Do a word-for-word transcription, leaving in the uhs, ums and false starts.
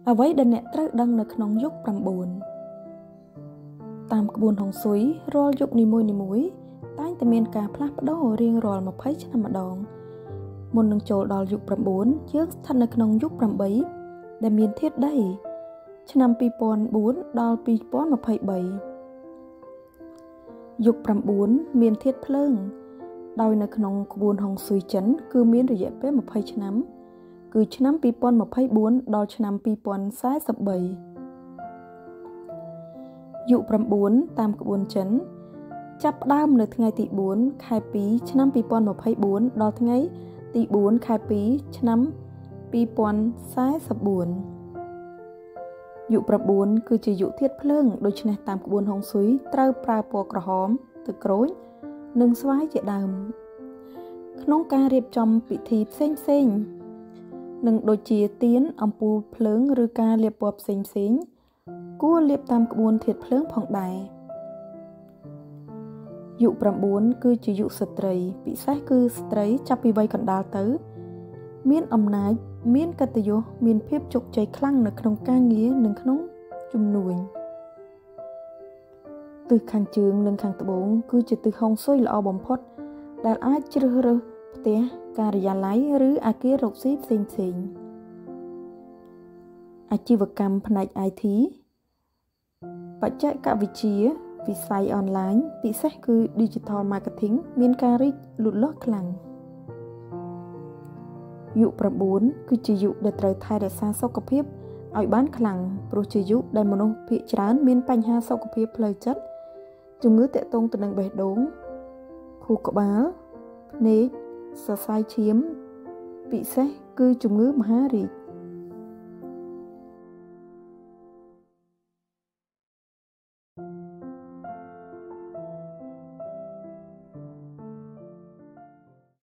អ្វីដែលអ្នកត្រូវដឹងនៅក្នុងយុគchínតាមក្បួនហុងស៊ុយរាល់យុគនីមួយៗតែងតែមានការផ្លាស់ប្ដូររៀងរាល់ยี่สิบឆ្នាំម្ដងមុននឹងចូលដល់យុគchínយើងស្ថិតនៅក្នុងយុគeightដែលមានធាតុដីឆ្នាំtwo thousand fourដល់two thousand twenty-threeយុគchínមានធាតុភ្លើងដោយនៅក្នុងក្បួនហុងស៊ុយចិនគឺមានរយៈពេលtwentyឆ្នាំគឺឆ្នាំtwo thousand twenty-fourដល់ឆ្នាំtwo thousand forty-threeយុគchínតាមក្បួនចិនចាប់ផ្ដើមនៅថ្ងៃទីfourខែtwoឆ្នាំtwo thousand twenty-fourដល់ថ្ងៃទីfourខែtwoឆ្នាំtwo thousand forty-fourយុគchínគឺជាយុគធាតុភ្លើងដូច្នេះតាមក្បួនហុងស៊ុយត្រូវប្រើពណ៌ក្រហមទឹកក្រូចនិងស្វាយជាដើមក្នុងការរៀបចំពិធីផ្សេងផ្សេងនិងដូចជាទៀនអំពូលភ្លើងឬការលាបពណ៌ផ្សេងផ្សេងគួរលាបតាមក្បួនធាតុភ្លើងផងដែរយុគnineគឺជាយុគស្ត្រីពិសេសគឺស្ត្រីចាប់ពីវ័យកណ្ដាលទៅមានអំណាចមានកិត្តិយសមានភាពជោគជ័យខ្លាំងនៅក្នុងការងារនិងក្នុងជំនួញទិសខាងជើងនិងខាងត្បូងគឺជាទិសហុងស៊ុយល្អបំផុតដែលអាចជ្រើសរើសផ្ទះការិយាល័យឬអគាររកស៊ីផ្សេងផ្សេងអាជីវកម្មផ្នែក ไอ ที បច្ចេកវិទ្យាវិស័យអនឡាញពិសេសគឺ Digital Marketing មានការរីកលូតលាស់ខ្លាំងយុគnineគឺជាយុគដែលត្រូវថែរក្សាសុខភាពឲ្យបានខ្លាំងព្រោះជាយុគដែលមនុស្សភាគច្រើនមានបញ្ហាសុខភាពផ្លូវចិត្តជំងឺទាក់ទងទៅនឹងបេះដូងខួរក្បាលភ្នែកសរសៃឈាមពិសេសគឺជំងឺមហារីក